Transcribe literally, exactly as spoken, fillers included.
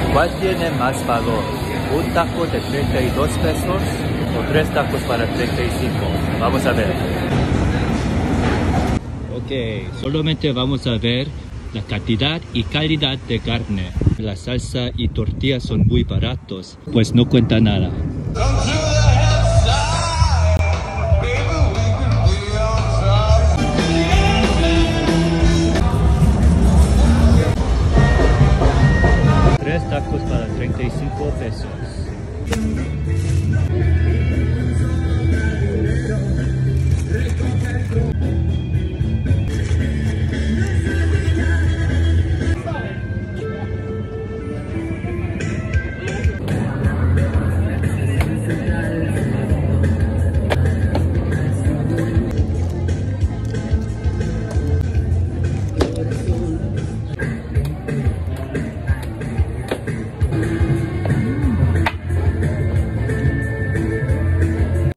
¿Cuál tiene más valor? ¿Un taco de treinta y dos pesos o tres tacos para treinta y cinco? Vamos a ver. Ok, solamente vamos a ver la cantidad y calidad de carne. La salsa y tortillas son muy baratos, pues no cuenta nada. Tres tacos para treinta y cinco pesos.